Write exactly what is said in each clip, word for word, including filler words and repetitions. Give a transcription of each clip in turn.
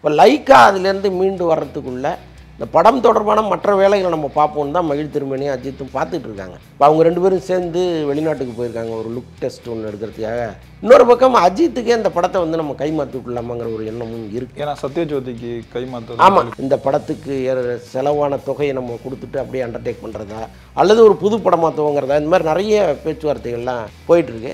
இப்போ லைக்கா அதுலேருந்து மீண்டு வர்றதுக்குள்ள இந்த படம் தொடர்பான மற்ற வேலைகளை நம்ம பார்ப்போம்னு தான் மகிழ் திருமணி அஜித்தும் பார்த்துட்டு இருக்காங்க. இப்போ அவங்க ரெண்டு பேரும் சேர்ந்து வெளிநாட்டுக்கு போயிருக்காங்க ஒரு லுக் டெஸ்ட் ஒன்று எடுக்கிறதுக்காக. இன்னொரு பக்கம் அஜித்துக்கே இந்த படத்தை வந்து நம்ம கைமாற்றி விடலாமாங்கிற ஒரு எண்ணமும் இருக்குது. ஏன்னா சத்யஜோதிக்கு கைமாற்ற ஆமாம், இந்த படத்துக்கு செலவான தொகையை நம்ம கொடுத்துட்டு அப்படியே அண்டர்டேக் பண்ணுறதா அல்லது ஒரு புது படமாக துவங்கிறதா, இந்த மாதிரி நிறைய பேச்சுவார்த்தைகள்லாம் போயிட்டுருக்கு.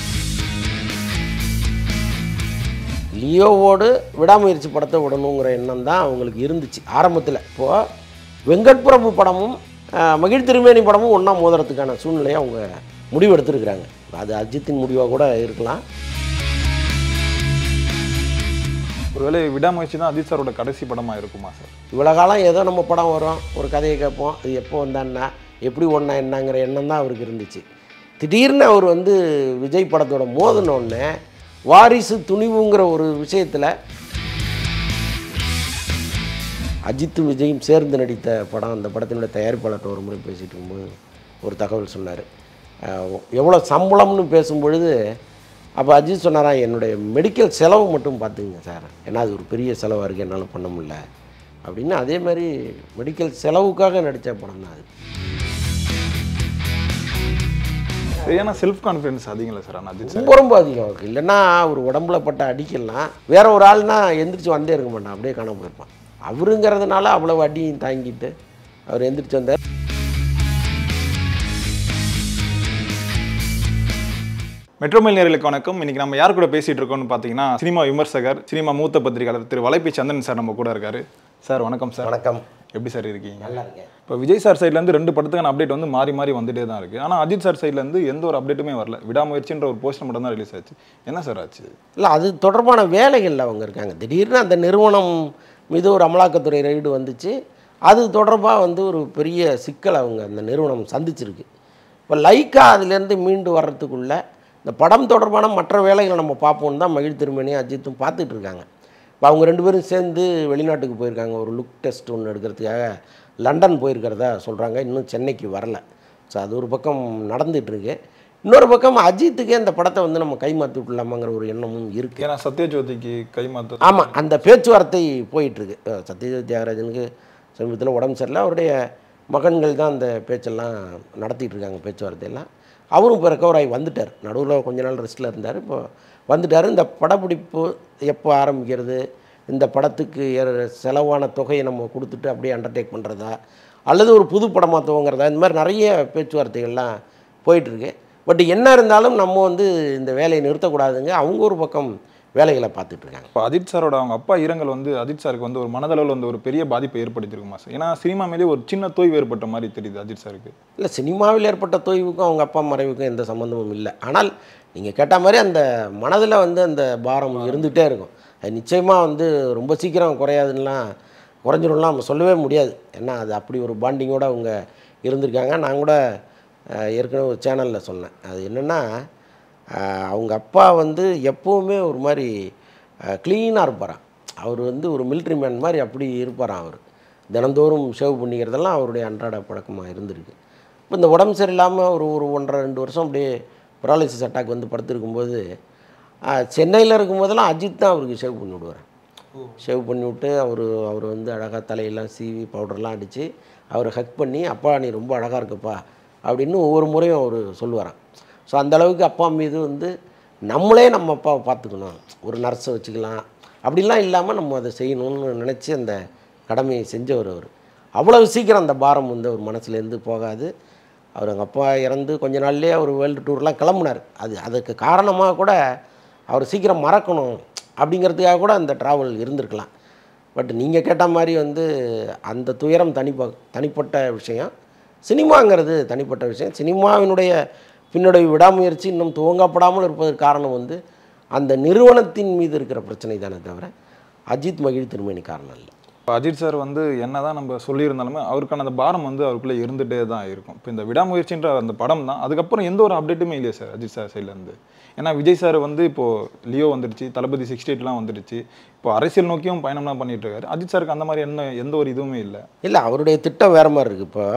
லியோவோடு விடாமுயற்சி படத்தை விடணுங்கிற எண்ணம் தான் அவங்களுக்கு இருந்துச்சு ஆரம்பத்தில். இப்போது வெங்கட் பிரபு படமும் மகிழ் திருமேனி படமும் ஒன்றா மோதுறதுக்கான சூழ்நிலையை அவங்க முடிவு எடுத்துருக்குறாங்க. அது அஜித்தின் முடிவாக கூட இருக்கலாம். ஒருவேளை விடாமுயற்சி தான் அஜித் சாரோட கடைசி படமாக இருக்குமா சார்? இவ்வளோ காலம் ஏதோ நம்ம படம் வரும், ஒரு கதையை கேட்போம், அது எப்போ வந்தான்னா எப்படி ஒன்றா என்னங்கிற எண்ணம் தான் அவருக்கு இருந்துச்சு. திடீர்னு அவர் வந்து விஜய் படத்தோட மோதினோடனே வாரிசு துணிவுங்கிற ஒரு விஷயத்தில் அஜித்தும் விஜயும் சேர்ந்து நடித்த படம், அந்த படத்தினுடைய தயாரிப்பாளர்கிட்ட ஒரு முறை பேசிகிட்டு இருக்கும்போது ஒரு தகவல் சொன்னார். எவ்வளோ சம்பளம்னு பேசும்பொழுது அப்போ அஜித் சொன்னாரா, என்னுடைய மெடிக்கல் செலவு மட்டும் பார்த்துங்க சார், ஏன்னா அது ஒரு பெரிய செலவாக இருக்குது, என்னால் பண்ண முடியல அப்படின்னு. அதே மாதிரி மெடிக்கல் செலவுக்காக நடித்த படம் தான் அது. ஏன்னா செல்ஃப் கான்ஃபிடன்ஸ் அதிகம் இல்லை சார் ஆனால் அஜித் ரொம்ப ரொம்ப அதிகம் இருக்குது. இல்லைன்னா ஒரு உடம்புல பட்ட அடிக்கலாம் வேற ஒரு ஆள்னா எந்திரிச்சு வந்தே இருக்க மாட்டான், அப்படியே காணாம போயிருப்பான். அவருங்கிறதுனால அவ்வளவு அடியும் தாங்கிட்டு அவர் எந்திரிச்சு வந்தார். மெட்ரோமெயில் நேயர்களுக்கு வணக்கம். இன்னைக்கு நம்ம யார் கூட பேசிட்டு இருக்கோம்னு பார்த்தீங்கன்னா சினிமா விமர்சகர், சினிமா மூத்த பத்திரிகையாளர் திரு வலைப்பை சந்திரன் சார் நம்ம கூட இருக்காரு. சார் வணக்கம் சார். வணக்கம். எப்படி சார் இருக்கீங்க? நல்லா இருக்கேன். இப்போ விஜய் சார் சைட்லேருந்து ரெண்டு படத்துக்கான அப்டேட் வந்து மாறி மாறி வந்துட்டே தான் இருக்குது. ஆனால் அஜித் சார் சைட்லேருந்து எந்த ஒரு அப்டேட்டுமே வரல. விடாமுயற்சின்ற ஒரு போஸ்டர் மட்டும் தான் ரிலீஸ் ஆச்சு. என்ன சார் ஆச்சு? இல்லை, அது தொடர்பான வேலைகளில் அவங்க இருக்காங்க. திடீர்னு அந்த நிறுவனம் மீது ஒரு அமலாக்கத்துறை ரைடு வந்துச்சு. அது தொடர்பாக வந்து ஒரு பெரிய சிக்கல் அவங்க அந்த நிறுவனம் சந்திச்சிருக்கு. இப்போ லைக்கா அதுலேருந்து மீண்டு வர்றதுக்குள்ள இந்த படம் தொடர்பான மற்ற வேலைகளை நம்ம பார்ப்போம்னு தான் மகிழ் திருமணி அஜித்தும் பார்த்துட்டு இருக்காங்க. இப்போ அவங்க ரெண்டு பேரும் சேர்ந்து வெளிநாட்டுக்கு போயிருக்காங்க ஒரு லுக் டெஸ்ட் ஒன்று எடுக்கிறதுக்காக. லண்டன் போயிருக்கிறதா சொல்கிறாங்க, இன்னும் சென்னைக்கு வரல. ஸோ அது ஒரு பக்கம் நடந்துகிட்ருக்கு. இன்னொரு பக்கம் அஜித்துக்கே இந்த படத்தை வந்து நம்ம கைமாற்றி விடலாமாங்கிற ஒரு எண்ணமும் இருக்குது. ஏன்னா சத்யஜோதிக்கு கைமாற்ற ஆமாம், அந்த பேச்சுவார்த்தை போயிட்டுருக்கு. சத்யஜோதி தியாகராஜனுக்கு சமீபத்தில் உடம்பு சரியில்லை, அவருடைய மகன்கள் தான் அந்த பேச்செல்லாம் நடத்திட்டு இருக்காங்க, பேச்சுவார்த்தையெல்லாம். அவரும் இப்போ ரெக்கவர் ஆகி வந்துட்டார். நடுவில் கொஞ்ச நாள் ரெஸ்ட்டில் இருந்தார், இப்போ வந்துட்டார். இந்த படப்பிடிப்பு எப்போ ஆரம்பிக்கிறது, இந்த படத்துக்கு செலவான தொகையை நம்ம கொடுத்துட்டு அப்படியே அண்டர்டேக் பண்ணுறதா அல்லது ஒரு புது படமாக துவங்கிறதா, இந்த மாதிரி நிறைய பேச்சுவார்த்தைகள்லாம் போயிட்டுருக்கு. பட் என்ன இருந்தாலும் நம்ம வந்து இந்த வேலையை நிறுத்தக்கூடாதுங்க. அவங்க ஒரு பக்கம் வேலைகளை பார்த்துட்ருக்காங்க. இப்போ அஜித் சாரோட அவங்க அப்பா இரங்கல் வந்து அஜித் சாருக்கு வந்து ஒரு மனதளவில் வந்து ஒரு பெரிய பாதிப்பை ஏற்படுத்தியிருக்குமா சார்? ஏன்னா சினிமா மேலே ஒரு சின்ன தோய்வு ஏற்பட்ட மாதிரி தெரியுது அஜித் சாருக்கு. இல்லை, சினிமாவில் ஏற்பட்ட தோய்வுக்கும் அவங்க அப்பா மறைவுக்கும் எந்த சம்மந்தமும் இல்லை. ஆனால் நீங்கள் கேட்ட மாதிரி அந்த மனதில் வந்து அந்த பாரம் இருந்துகிட்டே இருக்கும். அது நிச்சயமாக வந்து ரொம்ப சீக்கிரம் குறையாதுன்னெலாம் குறைஞ்சிடும்லாம் நம்ம சொல்லவே முடியாது. ஏன்னா அது அப்படி ஒரு பாண்டிங்கோடு அவங்க இருந்திருக்காங்க. நான் கூட ஏற்கனவே ஒரு சேனலில் சொன்னேன். அது என்னென்னா, அவங்க அப்பா வந்து எப்போவுமே ஒரு மாதிரி க்ளீனாக இருப்பாராம். அவர் வந்து ஒரு மிலிட்ரி மேன் மாதிரி அப்படி இருப்பாராம். அவர் தினந்தோறும் ஷேவ் பண்ணிக்கிறதெல்லாம் அவருடைய அன்றாட பழக்கமாக இருந்திருக்கு. இப்போ இந்த உடம்பு சரியில்லாமல் ஒரு ஒரு ஒன்றரை ரெண்டு வருஷம் அப்படியே பெராலிசிஸ் அட்டாக் வந்து படுத்திருக்கும்போது சென்னையில் இருக்கும்போதெல்லாம் அஜித் தான் அவருக்கு ஷேவ் பண்ணி விடுவார். ஷேவ் பண்ணி விட்டு அவர் அவர் வந்து அழகாக தலையெல்லாம் சீவி பவுடர்லாம் அடித்து அவர் ஹக் பண்ணி, அப்பா நீ ரொம்ப அழகாக இருக்கப்பா அப்படின்னு ஒவ்வொரு முறையும் அவர் சொல்லுவாராம். ஸோ அந்தளவுக்கு அப்பா மீது வந்து நம்மளே நம்ம அப்பாவை பார்த்துக்கணும், ஒரு நர்ஸை வச்சுக்கலாம் அப்படிலாம் இல்லாமல் நம்ம அதை செய்யணும்னு நினச்சி அந்த கடமையை செஞ்சவர் அவர். அவ்வளவு சீக்கிரம் அந்த பாரம் வந்து அவர் மனசுலேருந்து போகாது. அவர் எங்கள் அப்பா இறந்து கொஞ்ச நாள்லேயே அவர் வேர்ல்டு டூர்லாம் கிளம்புனார். அது அதுக்கு காரணமாக கூட அவர் சீக்கிரம் மறக்கணும் அப்படிங்கிறதுக்காக கூட அந்த ட்ராவல் இருந்திருக்கலாம். பட் நீங்கள் கேட்ட மாதிரி வந்து அந்த துயரம் தனிப்ப தனிப்பட்ட விஷயம், சினிமாங்கிறது தனிப்பட்ட விஷயம். சினிமாவினுடைய பின்னடைய விடாமுயற்சி இன்னும் துவங்கப்படாமல் இருப்பதற்கு காரணம் வந்து அந்த நிறுவனத்தின் மீது இருக்கிற பிரச்சனை தானே தவிர அஜித் மகிழ் திருமணி காரணம் இல்லை. இப்போ அஜித் சார் வந்து என்ன தான் நம்ம சொல்லியிருந்தாலுமே அவருக்கான அந்த பாரம் வந்து அவருக்குள்ளே இருந்துகிட்டே தான் இருக்கும். இப்போ இந்த விடாமுயற்சின்ற அந்த படம் தான், அதுக்கப்புறம் எந்த ஒரு அப்டேட்டுமே இல்லையா சார் அஜித் சார் சைட்லேருந்து? ஏன்னா விஜய் சார் வந்து இப்போது லியோ வந்துடுச்சு, தளபதி சிக்ஸ்டி எயிட்லாம் வந்துடுச்சு, இப்போ அரசியல் நோக்கியும் பயணம்லாம் பண்ணிகிட்டு இருக்காரு. அஜித் சாருக்கு அந்த மாதிரி என்ன எந்த ஒரு இதுவுமே இல்லை. இல்லை, அவருடைய திட்டம் வேறு மாதிரி இருக்குது. இப்போ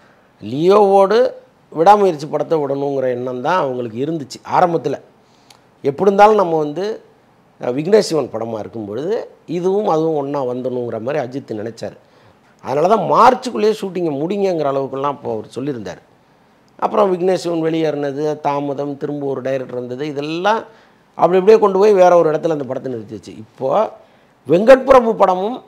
லியோவோடு விடாமுயற்சி படத்தை விடணுங்கிற எண்ணம் தான் அவங்களுக்கு இருந்துச்சு ஆரம்பத்தில். எப்படி இருந்தாலும் நம்ம வந்து விக்னேஷ் சிவன் படமாக இருக்கும்பொழுது இதுவும் அதுவும் ஒன்றா வந்துடணுங்கிற மாதிரி அஜித் நினச்சார். அதனால தான் மார்ச்சுக்குள்ளேயே ஷூட்டிங்கை முடிங்கிற அளவுக்குலாம் இப்போ அவர் சொல்லியிருந்தார். அப்புறம் விக்னேஷ் சிவன் வெளியேறினது, தாமதம், திரும்ப ஒரு டைரக்டர் வந்தது, இதெல்லாம் அப்படி இப்படியே கொண்டு போய் வேறு ஒரு இடத்துல அந்த படத்தை நிறுத்திச்சு. இப்போது வெங்கட் பிரபு படமும்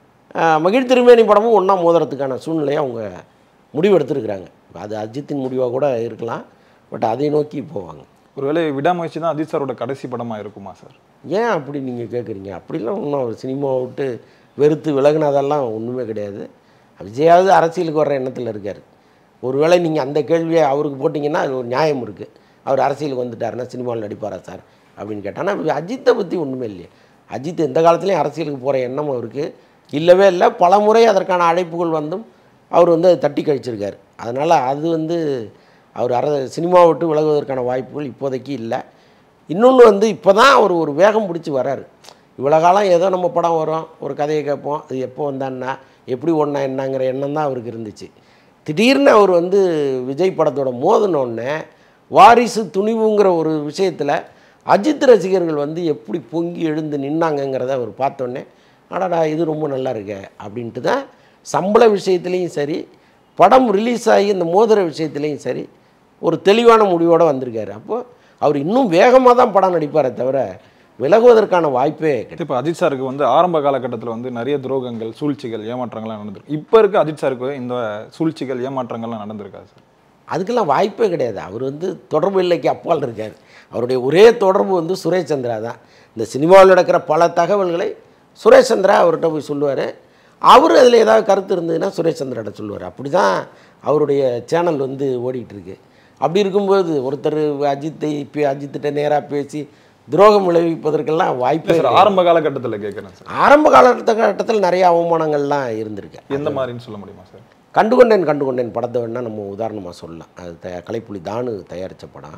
மகிழ் திருமேனி படமும் ஒன்றா மோதுறதுக்கான சூழ்நிலையை அவங்க முடிவெடுத்துருக்குறாங்க. அது அஜித்தின் முடிவாக கூட இருக்கலாம், பட் அதை நோக்கி போவாங்க. ஒருவேளை விடாமுயற்சி தான் அஜித் சாரோட கடைசி படமாக இருக்குமா சார்? ஏன் அப்படி நீங்கள் கேட்குறீங்க? அப்படிலாம் ஒன்றும் அவர் சினிமாவை விட்டு வெறுத்து விலகுனதெல்லாம் ஒன்றுமே கிடையாது. விஜயாவது அரசியலுக்கு வர்ற எண்ணத்தில் இருக்கார். ஒருவேளை நீங்கள் அந்த கேள்வியை அவருக்கு போட்டிங்கன்னா அது ஒரு நியாயம் இருக்குது. அவர் அரசியலுக்கு வந்துட்டாருன்னா சினிமாவில் நடிப்பாரா சார் அப்படின்னு கேட்டால், ஆனால் அஜித்தை பற்றி ஒன்றுமே இல்லையே. அஜித் எந்த காலத்துலேயும் அரசியலுக்கு போகிற எண்ணம் அவருக்கு இல்லவே இல்லை. பல முறை அதற்கான அழைப்புகள் வந்தும் அவர் வந்து அதை தட்டி கழிச்சிருக்கார். அதனால் அது வந்து அவர் அர சினிமாவை விட்டு விலகுவதற்கான வாய்ப்புகள் இப்போதைக்கு இல்லை. இன்னொன்று வந்து இப்போ தான் அவர் ஒரு வேகம் பிடிச்சி வராரு. இவ்வளோ காலம் ஏதோ நம்ம படம் வரும், ஒரு கதையை கேட்போம், அது எப்போ வந்தான்னா எப்படி ஒன்றா என்னங்கிற எண்ணம் தான் அவருக்கு இருந்துச்சு. திடீர்னு அவர் வந்து விஜய் படத்தோட மோதினோடனே வாரிசு துணிவுங்கிற ஒரு விஷயத்தில் அஜித் ரசிகர்கள் வந்து எப்படி பொங்கி எழுந்து நின்னாங்கங்கிறத அவர் பார்த்தோன்னே, அடடா இது ரொம்ப நல்லா இருக்கு அப்படின்ட்டு தான் சம்பள விஷயத்துலேயும் சரி, படம் ரிலீஸ் ஆகி இந்த மோதிர விஷயத்துலேயும் சரி ஒரு தெளிவான முடிவோடு வந்திருக்காரு. அப்போது அவர் இன்னும் வேகமாக தான் படம் நடிப்பாரே தவிர விலகுவதற்கான வாய்ப்பே கிடையாது. இப்போ அஜித் சாருக்கு வந்து ஆரம்ப காலகட்டத்தில் வந்து நிறைய துரோகங்கள், சூழ்ச்சிகள், ஏமாற்றங்கள்லாம் நடந்திருக்கு. இப்போ இருக்க அஜித் சாருக்கு இந்த சூழ்ச்சிகள், ஏமாற்றங்கள்லாம் நடந்திருக்கா சார்? அதுக்கெல்லாம் வாய்ப்பே கிடையாது. அவர் வந்து தொடர்பு இல்லைக்கு அப்பால் இருக்கார். அவருடைய ஒரே தொடர்பு வந்து சுரேஷ் சந்திரா தான். இந்த சினிமாவில் நடக்கிற பல தகவல்களை சுரேஷ் சந்திரா அவர்கிட்ட போய் சொல்லுவார். அவர் அதில் ஏதாவது கருத்து இருந்ததுன்னா சுரேஷ் சந்திராட்ட சொல்லுவார். அப்படி தான் அவருடைய சேனல் வந்து ஓடிட்டுருக்கு. அப்படி இருக்கும்போது ஒருத்தர் அஜித்தை இப்போ அஜித்திட்ட நேராக பேசி துரோகம் விளைவிப்பதற்கெல்லாம் வாய்ப்பே சார். ஆரம்ப காலகட்டத்தில் கேட்குறேன் சார். ஆரம்ப காலகட்டத்தில் நிறைய அவமானங்கள்லாம் இருந்திருக்கு. எந்த மாதிரின்னு சொல்ல முடியுமா சார்? கண்டுகொண்டேன் கண்டுகொண்டேன் படத்தை வேணால் நம்ம உதாரணமாக சொல்லலாம். அது த கலைப்புலி தானு தயாரித்த படம்.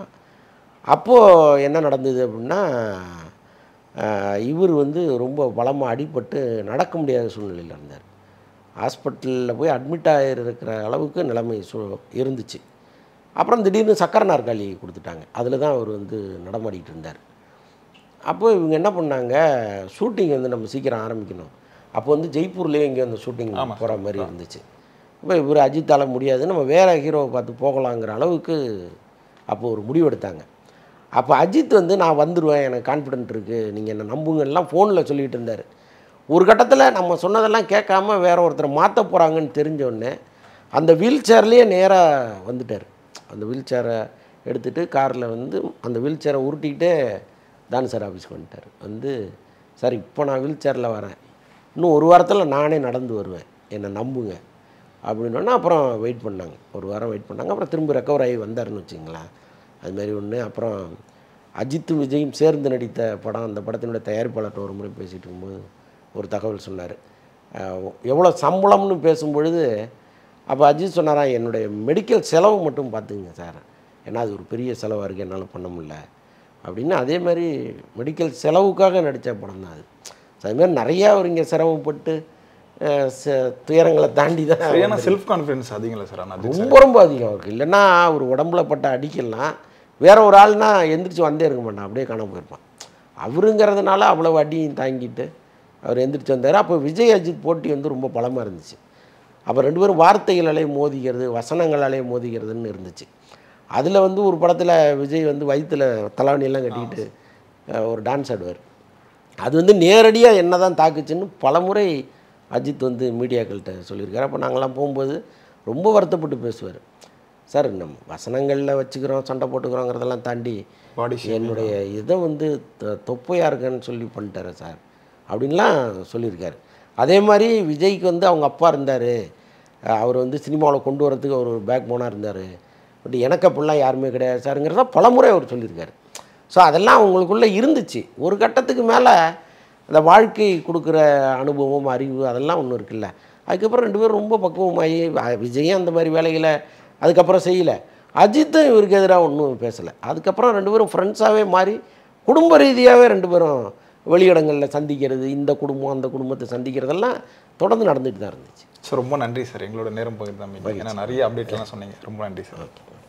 அப்போது என்ன நடந்தது அப்படின்னா, இவர் வந்து ரொம்ப பலமாக அடிபட்டு நடக்க முடியாத சூழ்நிலையில் இருந்தார். ஹாஸ்பிட்டலில் போய் அட்மிட் ஆகிருக்கிற அளவுக்கு நிலைமை சூ இருந்துச்சு. அப்புறம் திடீர்னு சக்கரை நாற்காலி கொடுத்துட்டாங்க. அதில் தான் அவர் வந்து நடமாடிக்கிட்டு இருந்தார். அப்போ இவங்க என்ன பண்ணாங்க, ஷூட்டிங் வந்து நம்ம சீக்கிரம் ஆரம்பிக்கணும். அப்போ வந்து ஜெய்ப்பூர்லேயே இங்கே வந்து ஷூட்டிங் போகிற மாதிரி இருந்துச்சு. இப்போ இவர் அஜித்தால் முடியாது, நம்ம வேறு ஹீரோவை பார்த்து போகலாங்கிற அளவுக்கு அப்போ ஒரு முடிவு எடுத்தாங்க. அப்போ அஜித் வந்து நான் வந்துடுவேன், எனக்கு கான்ஃபிடென்ட் இருக்குது, நீங்கள் என்னை நம்புங்கலாம் ஃபோனில் சொல்லிகிட்டு இருந்தார். ஒரு கட்டத்தில் நம்ம சொன்னதெல்லாம் கேட்காம வேற ஒருத்தர் மாற்ற போகிறாங்கன்னு தெரிஞ்சோடனே அந்த வீல் சேர்லேயே நேராக வந்துட்டார். அந்த வீல் சேரை எடுத்துகிட்டு காரில் வந்து அந்த வீல் சேரை உருட்டிக்கிட்டே தானு சார் ஆஃபீஸ்க்கு வந்துட்டார். வந்து சார் இப்போ நான் வீல் சேரில் வரேன், இன்னும் ஒரு வாரத்தில் நானே நடந்து வருவேன், என்னை நம்புங்க அப்படின்னோன்னா அப்புறம் வெயிட் பண்ணாங்க. ஒரு வாரம் வெயிட் பண்ணாங்க. அப்புறம் திரும்ப ரெக்கவர் ஆகி வந்தாருன்னு வச்சுங்களேன். அதுமாரி ஒன்று. அப்புறம் அஜித்தும் விஜயும் சேர்ந்து நடித்த படம், அந்த படத்தினுடைய தயாரிப்பாளர்கிட்ட ஒரு முறை பேசிகிட்டு இருக்கும்போது ஒரு தகவல் சொன்னார். எவ்வளோ சம்பளம்னு பேசும்பொழுது அப்போ அஜித் சொன்னாராம், என்னுடைய மெடிக்கல் செலவு மட்டும் பார்த்துங்க சார், ஏன்னா அது ஒரு பெரிய செலவாக இருக்குது, என்னால் பண்ண முடியல அப்படின்னு. அதே மாதிரி மெடிக்கல் செலவுக்காக நடித்த படம் தான் அது. அதுமாதிரி நிறையா அவர் இங்கே சிரமப்பட்டு துயரங்களை தாண்டி தான். ஏன்னா செல்ஃப் கான்ஃபிடன்ஸ் அதிகம் சார். ஆனால் ரொம்ப ரொம்ப அதிகம் அவருக்கு. இல்லைன்னா அவர் உடம்புல பட்ட அடிக்கலாம் வேற ஒரு ஆள்னா எந்திரிச்சு வந்தே இருக்க மாட்டான், அப்படியே காணாமல் போயிருப்பான். அவருங்கிறதுனால அவ்வளோ அடியும் தாங்கிட்டு அவர் எந்திரிச்சு வந்தார். அப்போ விஜய் அஜித் போட்டி வந்து ரொம்ப பலமாக இருந்துச்சு. அப்போ ரெண்டு பேரும் வார்த்தைகளாலே மோதிக்கிறது, வசனங்களாலே மோதிக்கிறதுன்னு இருந்துச்சு. அதில் வந்து ஒரு படத்தில் விஜய் வந்து வயிற்றில் தலாவணியெல்லாம் கட்டிக்கிட்டு ஒரு டான்ஸ் ஆடுவார். அது வந்து நேரடியாக என்ன தான் தாக்குச்சுன்னு பல முறை அஜித் வந்து மீடியாக்கள்கிட்ட சொல்லியிருக்காரு. அப்போ நாங்கள்லாம் போகும்போது ரொம்ப வருத்தப்பட்டு பேசுவார். சார் நம்ம வசனங்களில் வச்சுக்கிறோம், சண்டை போட்டுக்கிறோங்கிறதெல்லாம் தாண்டி என்னுடைய இதை வந்து தொப்பையாக இருக்குன்னு சொல்லி பண்ணிட்டாரு சார் அப்படின்லாம் சொல்லியிருக்காரு. அதே மாதிரி விஜய்க்கு வந்து அவங்க அப்பா இருந்தார், அவர் வந்து சினிமாவில் கொண்டு வரதுக்கு அவர் ஒரு பேக் போனாக இருந்தார், பட் எனக்கு அப்படிலாம் யாருமே கிடையாது சாருங்கிறத பல முறை அவர் சொல்லியிருக்காரு. ஸோ அதெல்லாம் அவங்களுக்குள்ளே இருந்துச்சு. ஒரு கட்டத்துக்கு மேலே அந்த வாழ்க்கை கொடுக்குற அனுபவம், அறிவு அதெல்லாம் ஒன்று இருக்குல்ல. அதுக்கப்புறம் ரெண்டு பேரும் ரொம்ப பக்குவமாகி, விஜயும் அந்த மாதிரி வேலைகளை அதுக்கப்புறம் செய்யலை, அஜித்தும் இவருக்கு எதிராக ஒன்றும் பேசலை. அதுக்கப்புறம் ரெண்டு பேரும் ஃப்ரெண்ட்ஸாகவே மாறி குடும்ப ரீதியாகவே ரெண்டு பேரும் வெளியிடங்களில் சந்திக்கிறது, இந்த குடும்பம் அந்த குடும்பத்தை சந்திக்கிறதெல்லாம் தொடர்ந்து நடந்துட்டு தான் இருந்துச்சு. சார் ரொம்ப நன்றி சார், எங்களோட நேரம் பகிர்ந்தாங்க. ஏன்னா நிறைய அப்டேட்லாம் சொன்னீங்க. ரொம்ப நன்றி சார். ஓகே.